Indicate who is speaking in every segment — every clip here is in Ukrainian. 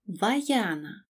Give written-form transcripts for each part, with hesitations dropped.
Speaker 1: Ваяна.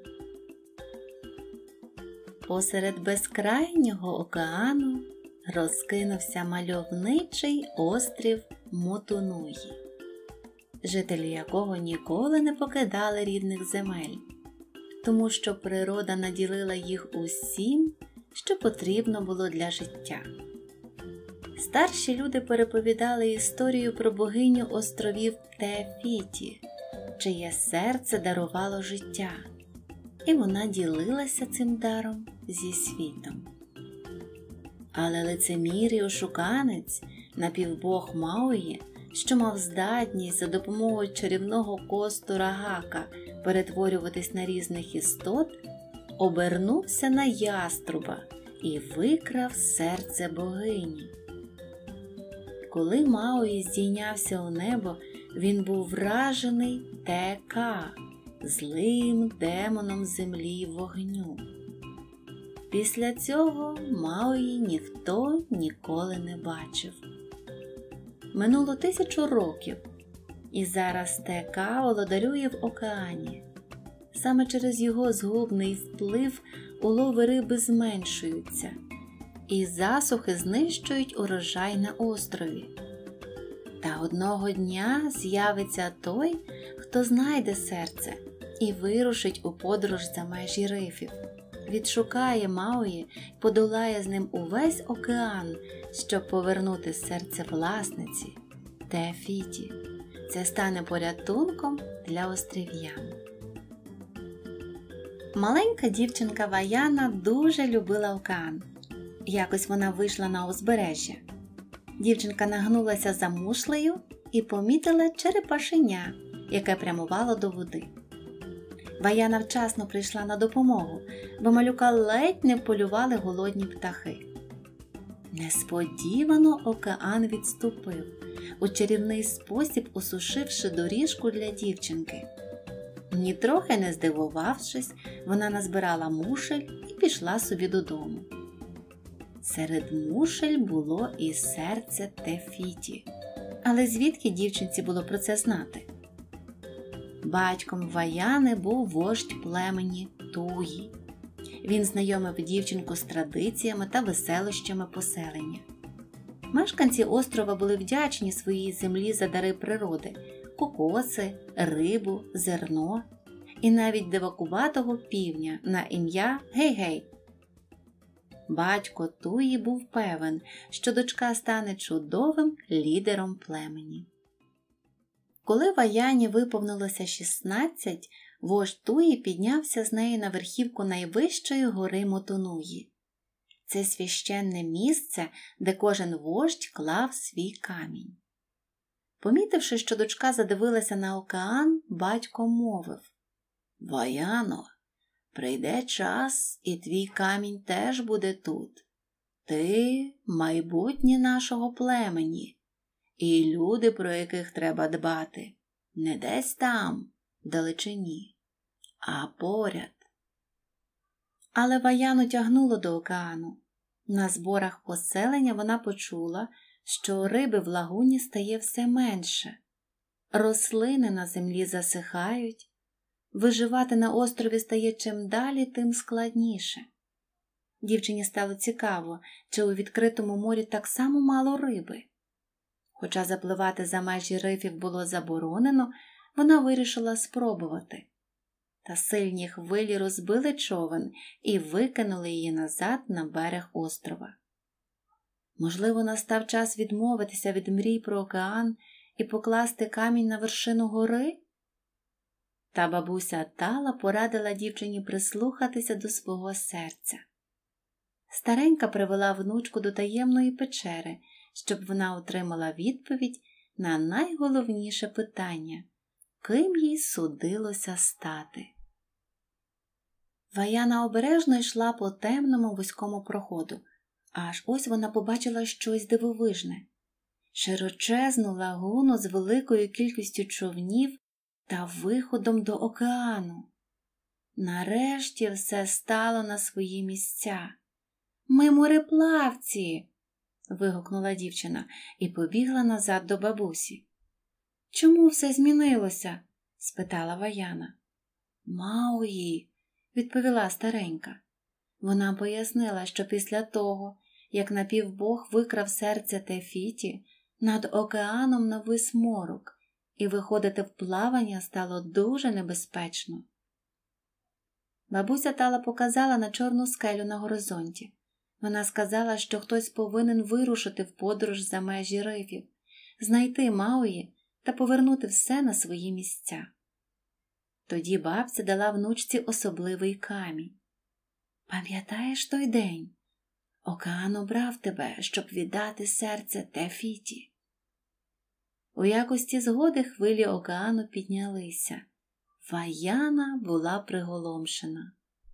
Speaker 1: Посеред безкрайнього океану розкинувся мальовничий острів Мотонуї, жителі якого ніколи не покидали рідних земель, тому що природа наділила їх усім, що потрібно було для життя. Старші люди переповідали історію про богиню островів Те-Фіті, чиє серце дарувало життя, і вона ділилася цим даром зі світом. Але лицемір і ошуканець, напівбог Мауї, що мав здатність за допомогою чарівного костура Гака перетворюватись на різних істот, обернувся на яструба і викрав серце богині. Коли Мауї здійнявся у небо, він був вражений Те-Ка, злим демоном землі й вогню. Після цього Мауї ніхто ніколи не бачив. Минуло 1000 років, і зараз Те-Ка володарює в океані. Саме через його згубний вплив улови риби зменшуються, і засухи знищують урожай на острові. Та одного дня з'явиться той, хто знайде серце і вирушить у подорож за межі рифів. Відшукає Мауї й подолає з ним увесь океан, щоб повернути серце власниці Те-Фіті. Це стане порятунком для острів'ян. Маленька дівчинка Ваяна дуже любила океан. Якось вона вийшла на узбережжя. Дівчинка нагнулася за мушлею і помітила черепашеня, яке прямувало до води. Ваяна вчасно прийшла на допомогу, бо малюка ледь не полювали голодні птахи. Несподівано океан відступив, у чарівний спосіб осушивши доріжку для дівчинки. Нітрохи не здивувавшись, вона назбирала мушель і пішла собі додому. Серед мушель було і серце Те-Фіті. Але звідки дівчинці було про це знати? Батьком Ваяни був вождь племені Туї. Він знайомив дівчинку з традиціями та веселощами поселення. Мешканці острова були вдячні своїй землі за дари природи – кокоси, рибу, зерно і навіть дивакуватого півня на ім'я Гей-Гей. Батько Туї був певен, що дочка стане чудовим лідером племені. Коли Ваяні виповнилося 16, вождь Туї піднявся з нею на верхівку найвищої гори Мотонуї. Це священне місце, де кожен вождь клав свій камінь. Помітивши, що дочка задивилася на океан, батько мовив: «Ваяно, прийде час, і твій камінь теж буде тут. Ти – майбутнє нашого племені, і люди, про яких треба дбати, не десь там, вдалечині, а поряд». Але Ваяну тягнуло до океану. На зборах поселення вона почула, що риби в лагуні стає все менше. Рослини на землі засихають. Виживати на острові стає чим далі, тим складніше. Дівчині стало цікаво, чи у відкритому морі так само мало риби. Хоча запливати за межі рифів було заборонено, вона вирішила спробувати. Та сильні хвилі розбили човен і викинули її назад на берег острова. Можливо, настав час відмовитися від мрій про океан і покласти камінь на вершину гори? Та бабуся Тала порадила дівчині прислухатися до свого серця. Старенька привела внучку до таємної печери, щоб вона отримала відповідь на найголовніше питання – ким їй судилося стати. Ваяна обережно йшла по темному вузькому проходу, аж ось вона побачила щось дивовижне – широчезну лагуну з великою кількістю човнів та виходом до океану. Нарешті все стало на свої місця. «Ми мореплавці!» – вигукнула дівчина і побігла назад до бабусі. «Чому все змінилося?» – спитала Ваяна. «Мауї», – відповіла старенька. Вона пояснила, що після того, як напівбог викрав серце Тефіті, над океаном навис морок, і виходити в плавання стало дуже небезпечно. Бабуся Тала показала на чорну скелю на горизонті. Вона сказала, що хтось повинен вирушити в подорож за межі рифів, знайти Мауї та повернути все на свої місця. Тоді бабця дала внучці особливий камінь. «Пам'ятаєш той день? Океан обрав тебе, щоб віддати серце Тефіті». У якості згоди хвилі океану піднялися. Ваяна була приголомшена.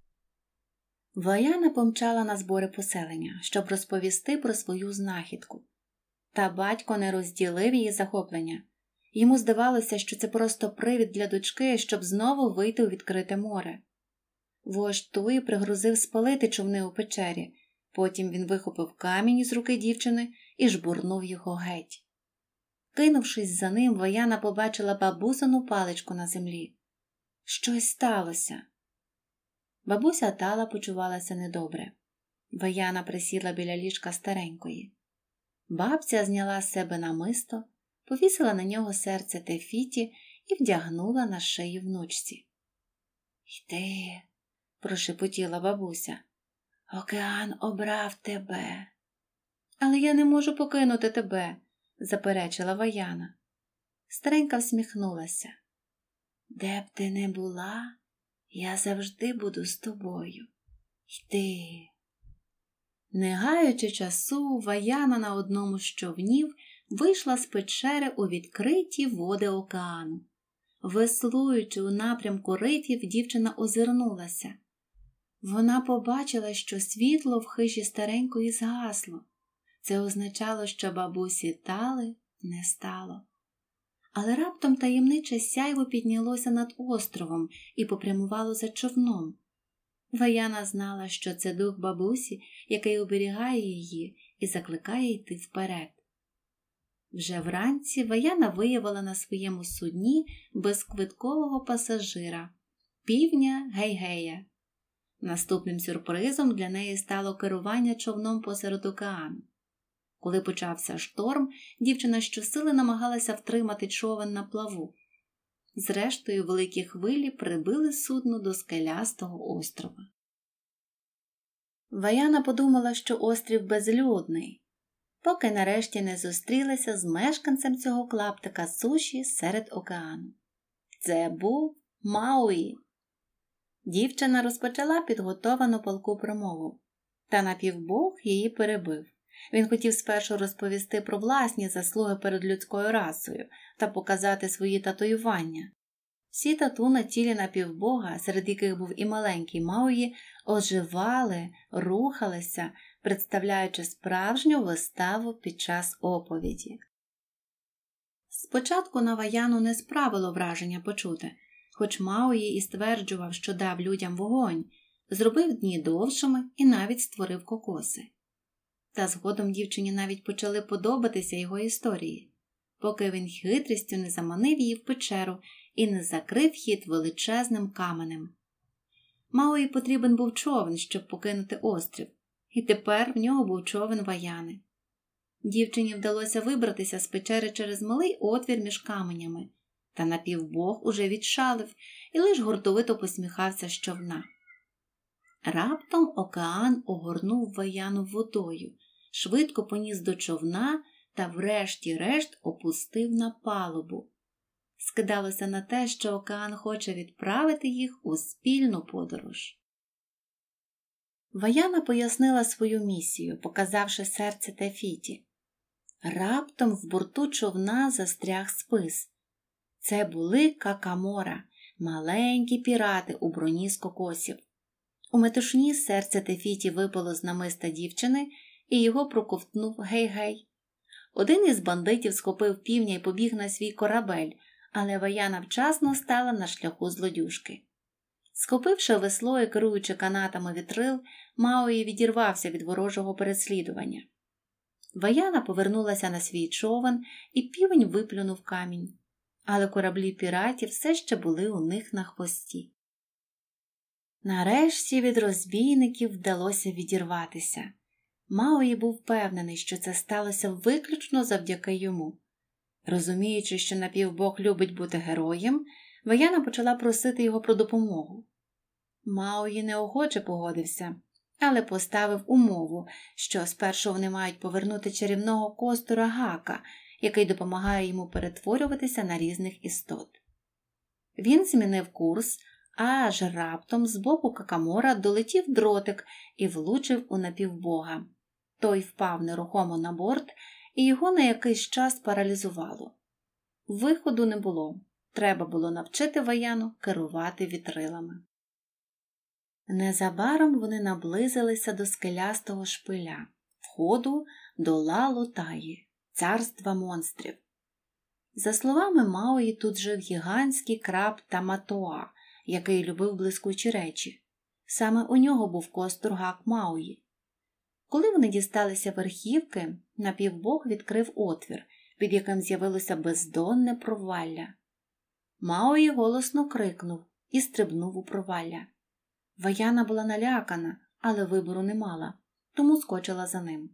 Speaker 1: Ваяна помчала на збори поселення, щоб розповісти про свою знахідку. Та батько не розділив її захоплення. Йому здавалося, що це просто привід для дочки, щоб знову вийти у відкрите море. Вождь Туї пригрозив спалити човни у печері, потім він вихопив камінь із руки дівчини і жбурнув його геть. Кинувшись за ним, Ваяна побачила бабусину паличку на землі. Щось сталося. Бабуся Тала почувалася недобре. Ваяна присіла біля ліжка старенької. Бабця зняла з себе намисто, повісила на нього серце Тефіті і вдягнула на шию внучці. «Йди», – прошепотіла бабуся, – «океан обрав тебе». «Але я не можу покинути тебе», – заперечила Ваяна. Старенька всміхнулася. «Де б ти не була, я завжди буду з тобою. Йди». Не гаючи часу, Ваяна на одному з човнів вийшла з печери у відкриті води океану. Веслуючи у напрямку рифів, дівчина озирнулася. Вона побачила, що світло в хижі старенької згасло. Це означало, що бабусі Тали не стало. Але раптом таємниче сяйво піднялося над островом і попрямувало за човном. Ваяна знала, що це дух бабусі, який оберігає її і закликає йти вперед. Вже вранці Ваяна виявила на своєму судні безквиткового пасажира – півня Гей-Гея. Наступним сюрпризом для неї стало керування човном посеред океану. Коли почався шторм, дівчина щосили намагалася втримати човен на плаву. Зрештою, великі хвилі прибили судно до скелястого острова. Ваяна подумала, що острів безлюдний, поки нарешті не зустрілася з мешканцем цього клаптика суші серед океану. Це був Мауї. Дівчина розпочала підготовану палку промову, та напівбог її перебив. Він хотів спершу розповісти про власні заслуги перед людською расою та показати свої татуювання. Всі тату на тілі напівбога, серед яких був і маленький Мауї, оживали, рухалися, представляючи справжню виставу під час оповіді. Спочатку на Ваяну не справило враження почуте, хоч Мауї і стверджував, що дав людям вогонь, зробив дні довшими і навіть створив кокоси. Та згодом дівчині навіть почали подобатися його історії, поки він хитрістю не заманив її в печеру і не закрив хід величезним каменем. Мауї потрібен був човен, щоб покинути острів, і тепер в нього був човен Ваяни. Дівчині вдалося вибратися з печери через малий отвір між каменями, та напівбог уже відшалив і лиш гордовито посміхався з човна. Раптом океан огорнув Ваяну водою, швидко поніс до човна та врешті-решт опустив на палубу. Скидалося на те, що океан хоче відправити їх у спільну подорож. Ваяна пояснила свою місію, показавши серце Тефіті. Раптом в борту човна застряг спис. Це були какамора, маленькі пірати у броні з кокосів. У метушні серце Тефіті випало з намиста дівчини, і його проковтнув Гей-Гей. Один із бандитів схопив півня і побіг на свій корабель, але Ваяна вчасно стала на шляху злодюжки. Схопивши весло і керуючи канатами вітрил, Мауї відірвався від ворожого переслідування. Ваяна повернулася на свій човен, і півень виплюнув камінь. Але кораблі піратів все ще були у них на хвості. Нарешті від розбійників вдалося відірватися. Мауї був впевнений, що це сталося виключно завдяки йому. Розуміючи, що напівбог любить бути героєм, Ваяна почала просити його про допомогу. Мауї неохоче погодився, але поставив умову, що спершу вони мають повернути чарівного костура Гака, який допомагає йому перетворюватися на різних істот. Він змінив курс, аж раптом з боку Какамора долетів дротик і влучив у напівбога. Той впав нерухомо на борт, і його на якийсь час паралізувало. Виходу не було. Треба було навчити Ваяну керувати вітрилами. Незабаром вони наблизилися до скелястого шпиля, входу до Ла-Лотаї, царства монстрів. За словами Мауї, тут жив гігантський краб Таматоа, який любив блискучі речі. Саме у нього був костур Гак Мауї. Коли вони дісталися верхівки, напівбог відкрив отвір, під яким з'явилося бездонне провалля. Мауї голосно крикнув і стрибнув у провалля. Ваяна була налякана, але вибору не мала, тому скочила за ним.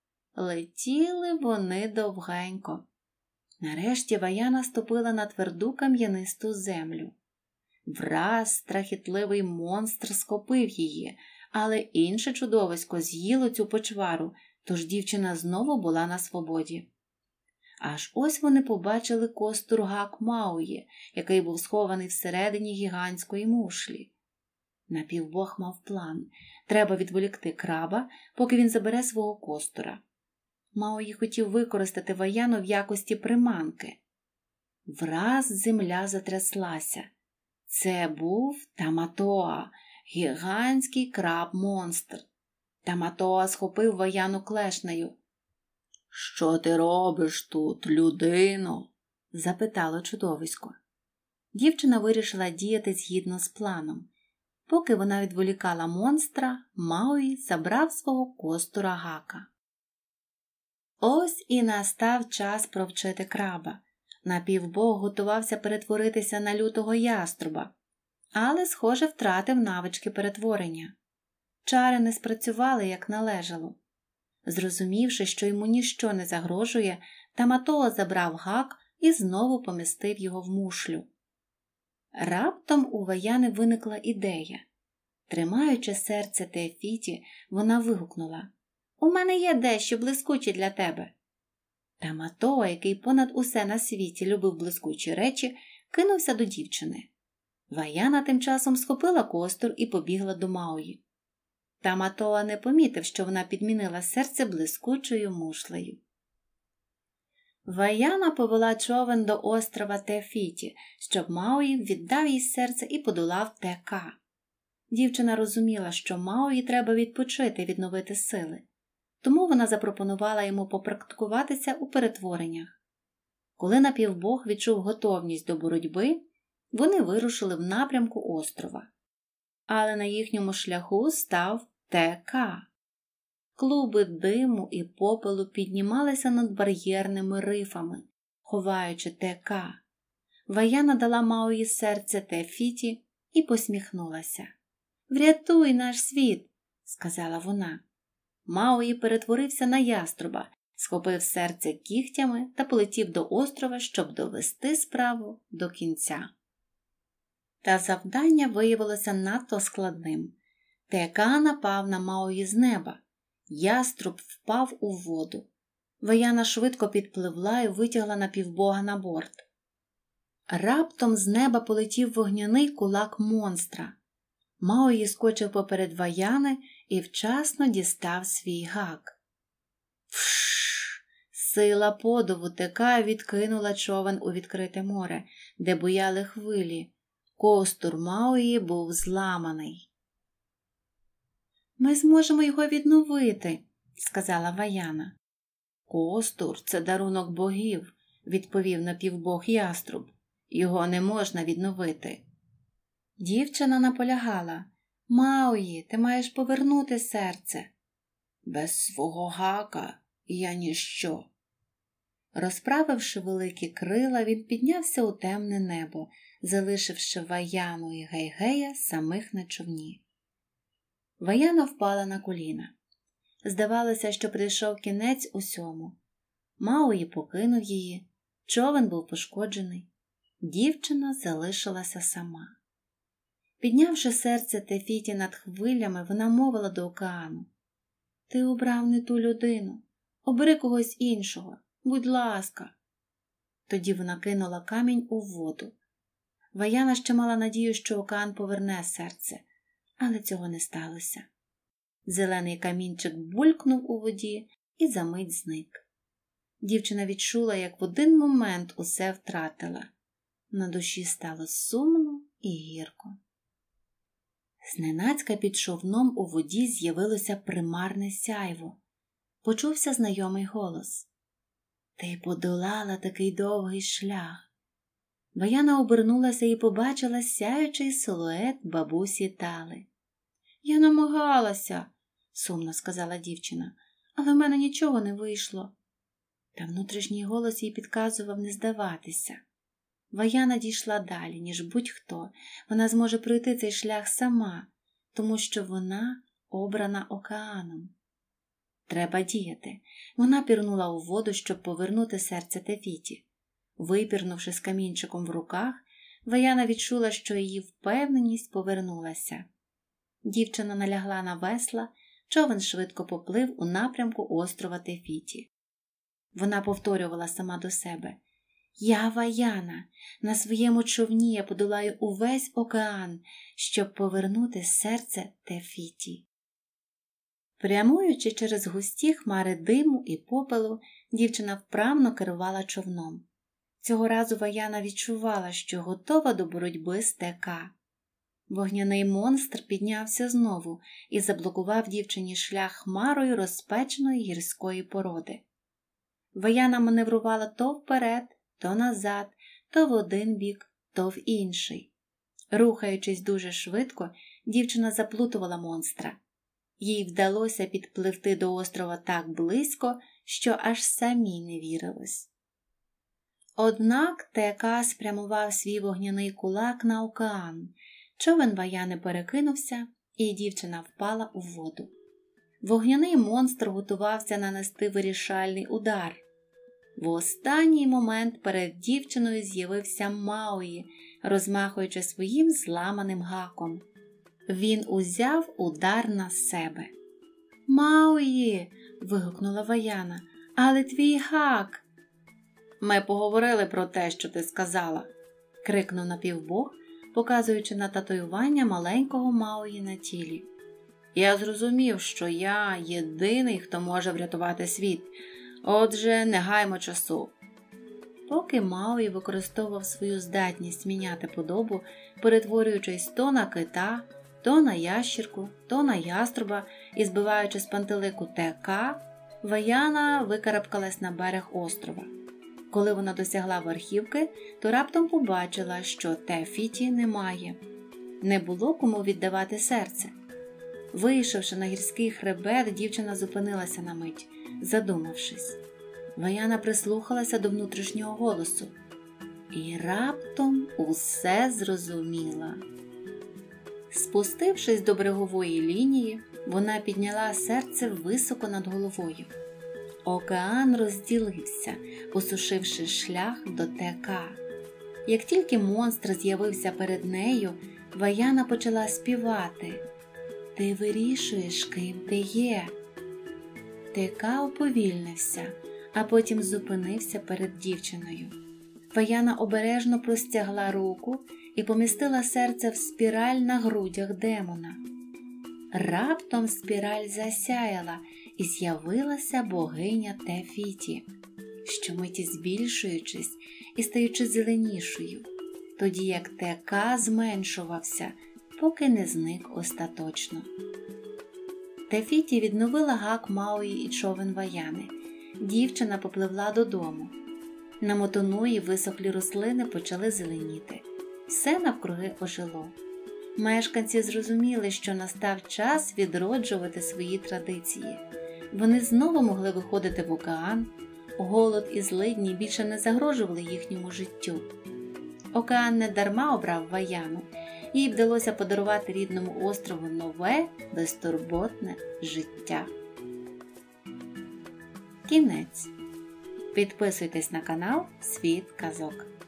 Speaker 1: Летіли вони довгенько. Нарешті Ваяна ступила на тверду кам'янисту землю. Враз страхітливий монстр схопив її, але інше чудовисько з'їло цю почвару, тож дівчина знову була на свободі. Аж ось вони побачили костур Гак Мауї, який був схований всередині гігантської мушлі. Напівбог мав план. Треба відволікти краба, поки він забере свого костура. Мауї хотів використати Ваяну в якості приманки. Враз земля затряслася. Це був Таматоа, гігантський краб-монстр. Таматоа схопив Ваяну клешнею. «Що ти робиш тут, людино?» – запитало чудовисько. Дівчина вирішила діяти згідно з планом. Поки вона відволікала монстра, Мауї забрав свого костура Гака. Ось і настав час провчити краба. Напівбог готувався перетворитися на лютого яструба, але, схоже, втратив навички перетворення. Чари не спрацювали, як належало. Зрозумівши, що йому ніщо не загрожує, Таматоа забрав Гак і знову помістив його в мушлю. Раптом у Ваяни виникла ідея. Тримаючи серце Теофіті, вона вигукнула: «У мене є дещо блискуче для тебе». Таматоа, який понад усе на світі любив блискучі речі, кинувся до дівчини. Ваяна тим часом схопила костур і побігла до Мауї. Таматоа не помітив, що вона підмінила серце блискучою мушлею. Ваяна повела човен до острова Теофіті, щоб Мауї віддав їй серце і подолав Тека. Дівчина розуміла, що Мауї треба відпочити, відновити сили. Тому вона запропонувала йому попрактикуватися у перетвореннях. Коли напівбог відчув готовність до боротьби, вони вирушили в напрямку острова. Але на їхньому шляху став Тека. Клуби диму і попелу піднімалися над бар'єрними рифами, ховаючи Тека. Ваяна дала Мауї серце Теофіті і посміхнулася. «Врятуй наш світ!» – сказала вона. Мауї перетворився на яструба, схопив серце кігтями та полетів до острова, щоб довести справу до кінця. Та завдання виявилося надто складним. Тека напав на Мауї з неба. Яструб впав у воду. Ваяна швидко підпливла і витягла напівбога на борт. Раптом з неба полетів вогняний кулак монстра. Мауї скочив поперед Ваяни і вчасно дістав свій Гак. Фшш! Сила подуву Тека відкинула човен у відкрите море, де буяли хвилі. Костур Мауї був зламаний. «Ми зможемо його відновити», – сказала Ваяна. «Костур – це дарунок богів», – відповів напівбог яструб. «Його не можна відновити». Дівчина наполягала: «Мауї, ти маєш повернути серце». «Без свого Гака я ніщо». Розправивши великі крила, він піднявся у темне небо, залишивши Ваяну і Гей-Гея самих на човні. Ваяна впала на коліна. Здавалося, що прийшов кінець усьому. Мауї покинув її, човен був пошкоджений. Дівчина залишилася сама. Піднявши серце Тефіті над хвилями, вона мовила до океану: «Ти обрав не ту людину. Обери когось іншого. Будь ласка». Тоді вона кинула камінь у воду. Ваяна ще мала надію, що океан поверне серце, але цього не сталося. Зелений камінчик булькнув у воді і за мить зник. Дівчина відчула, як в один момент усе втратила. На душі стало сумно і гірко. Зненацька під човном у воді з'явилося примарне сяйво. Почувся знайомий голос: «Ти подолала такий довгий шлях». Ваяна обернулася і побачила сяючий силует бабусі Тали. «Я намагалася», – сумно сказала дівчина, – «але в мене нічого не вийшло». Та внутрішній голос їй підказував не здаватися. Ваяна дійшла далі, ніж будь-хто. Вона зможе пройти цей шлях сама, тому що вона обрана океаном. Треба діяти. Вона пірнула у воду, щоб повернути серце Тефіті. Випірнувши з камінчиком в руках, Ваяна відчула, що її впевненість повернулася. Дівчина налягла на весла, човен швидко поплив у напрямку острова Тефіті. Вона повторювала сама до себе: «Я Ваяна, на своєму човні я подолаю увесь океан, щоб повернути серце Тефіті». Прямуючи через густі хмари диму і попелу, дівчина вправно керувала човном. Цього разу Ваяна відчувала, що готова до боротьби з ТК. Вогняний монстр піднявся знову і заблокував дівчині шлях хмарою розпеченої гірської породи. Ваяна маневрувала то вперед, то назад, то в один бік, то в інший. Рухаючись дуже швидко, дівчина заплутувала монстра. Їй вдалося підпливти до острова так близько, що аж самій не вірилось. Однак ТК спрямував свій вогняний кулак на океан. Човен Ваяни перекинувся, і дівчина впала у воду. Вогняний монстр готувався нанести вирішальний удар. В останній момент перед дівчиною з'явився Мауї, розмахуючи своїм зламаним гаком. Він узяв удар на себе. «Мауї!» – вигукнула Ваяна. «Але твій гак!» «Ми поговорили про те, що ти сказала!» – крикнув напівбог, показуючи на татуювання маленького Мауї на тілі. «Я зрозумів, що я єдиний, хто може врятувати світ. Отже, не гаймо часу». Поки Мауї використовував свою здатність міняти подобу, перетворюючись то на кита, то на ящірку, то на яструба і збиваючи з пантелику ТК, Ваяна викарабкалась на берег острова. Коли вона досягла верхівки, то раптом побачила, що Тефіті немає. Не було кому віддавати серце. Вийшовши на гірський хребет, дівчина зупинилася на мить, задумавшись. Ваяна прислухалася до внутрішнього голосу і раптом усе зрозуміла. Спустившись до берегової лінії, вона підняла серце високо над головою. Океан розділився, осушивши шлях до ТК. Як тільки монстр з'явився перед нею, Ваяна почала співати: «Ти вирішуєш, ким ти є». ТК уповільнився, а потім зупинився перед дівчиною. Ваяна обережно простягла руку і помістила серце в спіраль на грудях демона. Раптом спіраль засяяла, і з'явилася богиня Тефіті, щомиті збільшуючись і стаючи зеленішою, тоді як ТК зменшувався, поки не зник остаточно. Тефіті відновила гак Мауї і човен Ваяни. Дівчина попливла додому. На мотоної висохлі рослини почали зеленіти. Все навкруги ожило. Мешканці зрозуміли, що настав час відроджувати свої традиції. Вони знову могли виходити в океан, голод і злидні більше не загрожували їхньому життю. Океан не дарма обрав Ваяну. Їй вдалося подарувати рідному острову нове, безтурботне життя. Кінець. Підписуйтесь на канал Світ казок.